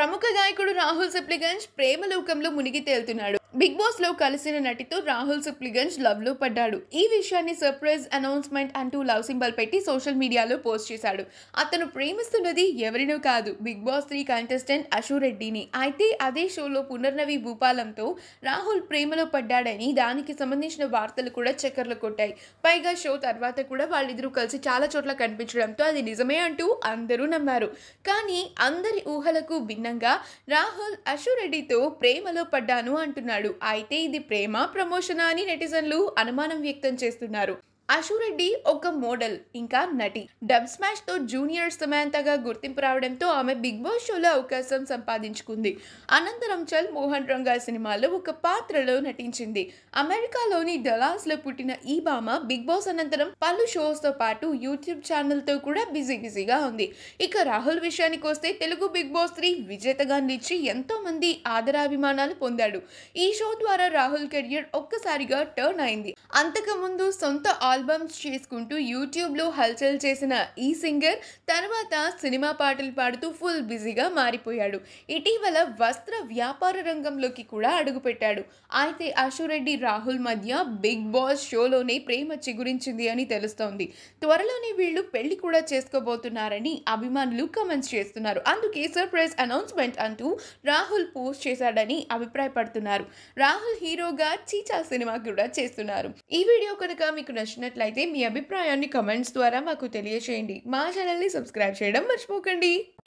ప్రముఖ గాయకుడు రాహుల్ సిప్లిగంజ్ ప్రేమ లోకంలో మునిగి తేలుతున్నాడు. బిగ్ బాస్ లో కలిసిన నటితో రాహుల్ సిప్లిగంజ్ లవ్ లో పడ్డాడు. ఈ విషయాన్ని సర్ప్రైజ్ అనౌన్స్మెంట్ అంటూ లవ్ సింబల్ పెట్టి సోషల్ మీడియాలో పోస్ట్ చేశాడు. అతను ప్రేమిస్తున్నది ఎవరినో కాదు, బిగ్ బాస్ 3 కంటెస్టెంట్ అషు రెడ్డిని. అయితే అదే షోలో పునర్నవి భూపాలంతో రాహుల్ ప్రేమలో పడ్డాడని దానికి సంబంధించిన వార్తలు కూడా చక్కర్లు కొట్టాయి. పైగా షో తర్వాత కూడా వాళ్ళిద్దరూ కలిసి చాలా చోట్ల కనిపించడంతో అది నిజమే అంటూ అందరూ నమ్మారు. కానీ అందరి ఊహలకు భిన్నంగా రాహుల్ అషు రెడ్డితో ప్రేమలో పడ్డాను అంటున్నాడు. అయితే ఇది ప్రేమ ప్రమోషన్ అని నెటిజన్లు అనుమానం వ్యక్తం చేస్తున్నారు. అషు రెడ్డి ఒక మోడల్ ఇంకా నటి. డబ్ స్మాష్ తో జూనియర్ సమాంతగా గుర్తింపు రావడంతో ఆమె బిగ్ బాస్ షోలో అవకాశం సంపాదించుకుంది. అనంతరం చల్ మోహన్ రంగా సినిమాలో ఒక పాత్రలో నటించింది. అమెరికాలోని డలాస్ లో పుట్టిన ఈ భామ బిగ్ బాస్ అనంతరం పలు షోస్ తో పాటు యూట్యూబ్ ఛానల్ తో కూడా బిజీగా ఉంది. ఇక రాహుల్ విషయానికి వస్తే తెలుగు బిగ్ బాస్ 3 విజేతగా నిలిచి ఎంతో మంది ఆదరాభిమానాలు పొందాడు. ఈ షో ద్వారా రాహుల్ కెరియర్ ఒక్కసారిగా టర్న్ అయింది. అంతకు ముందు సొంత ఆల్బమ్స్ చేసుకుంటూ యూట్యూబ్ లో హల్చల్ చేసిన ఈ సింగర్ తర్వాత సినిమా పాటలు పాడుతూ ఫుల్ బిజీగా మారిపోయాడు. ఇటీవల వస్త్ర వ్యాపార రంగంలోకి కూడా అడుగుపెట్టాడు. అయితే అషు రెడ్డి రాహుల్ మధ్య బిగ్ బాస్ షోలోనే ప్రేమ చిగురించింది అని తెలుస్తోంది. త్వరలోనే వీళ్ళు పెళ్లి కూడా చేసుకోబోతున్నారని అభిమానులు కామెంట్స్ చేస్తున్నారు. అందుకే సర్ప్రైజ్ అనౌన్స్మెంట్ అంటూ రాహుల్ పోస్ట్ చేశాడని అభిప్రాయపడుతున్నారు. రాహుల్ హీరోగా చీచా సినిమా కూడా చేస్తున్నారు. ఈ వీడియో కనుక మీకు నచ్చినట్లయితే మీ అభిప్రాయాన్ని కామెంట్స్ ద్వారా మాకు తెలియజేయండి. మా ఛానల్ని సబ్స్క్రైబ్ చేయడం మర్చిపోకండి.